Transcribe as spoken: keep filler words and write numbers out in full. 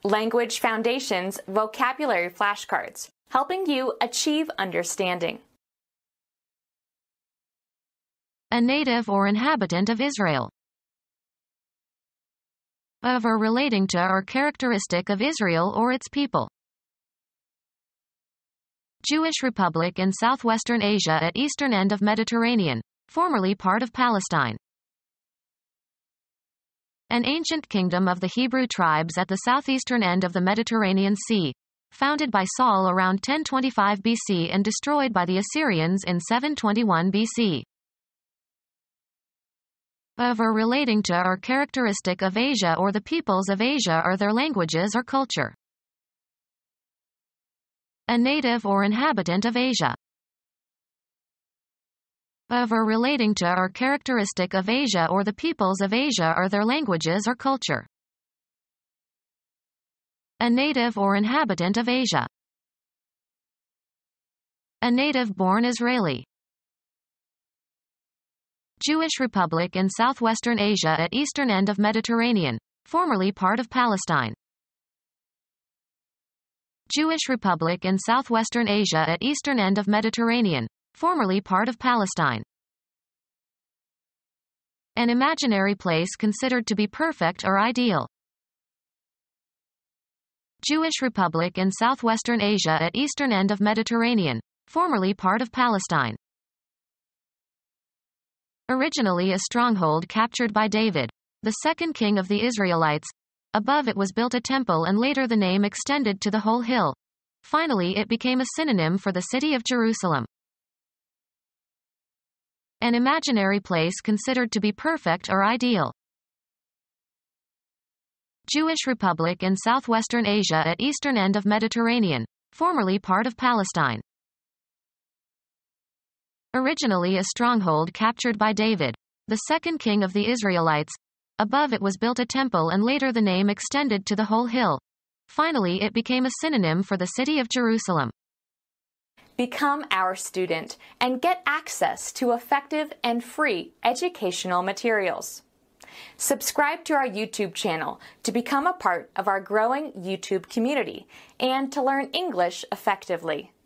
Language Foundations Vocabulary Flashcards, helping you achieve understanding. A native or inhabitant of Israel. Of or relating to or characteristic of Israel or its people. Jewish Republic in southwestern Asia at eastern end of Mediterranean, formerly part of Palestine. An ancient kingdom of the Hebrew tribes at the southeastern end of the Mediterranean Sea, founded by Saul around ten twenty-five B C and destroyed by the Assyrians in seven twenty-one B C. Of or relating to or characteristic of Asia or the peoples of Asia or their languages or culture. A native or inhabitant of Asia. Of or relating to or characteristic of Asia or the peoples of Asia or their languages or culture. A native or inhabitant of Asia. A native-born Israeli. Jewish Republic in southwestern Asia at eastern end of Mediterranean, formerly part of Palestine. Jewish Republic in southwestern Asia at eastern end of Mediterranean, formerly part of Palestine. An imaginary place considered to be perfect or ideal. Jewish Republic in southwestern Asia at eastern end of Mediterranean, formerly part of Palestine. Originally a stronghold captured by David, the second king of the Israelites. Above it was built a temple and later the name extended to the whole hill. Finally it became a synonym for the city of Jerusalem. An imaginary place considered to be perfect or ideal. Jewish Republic in southwestern Asia at eastern end of Mediterranean, formerly part of Palestine. Originally a stronghold captured by David, the second king of the Israelites. Above it was built a temple and later the name extended to the whole hill. Finally it became a synonym for the city of Jerusalem. Become our student and get access to effective and free educational materials. Subscribe to our YouTube channel to become a part of our growing YouTube community and to learn English effectively.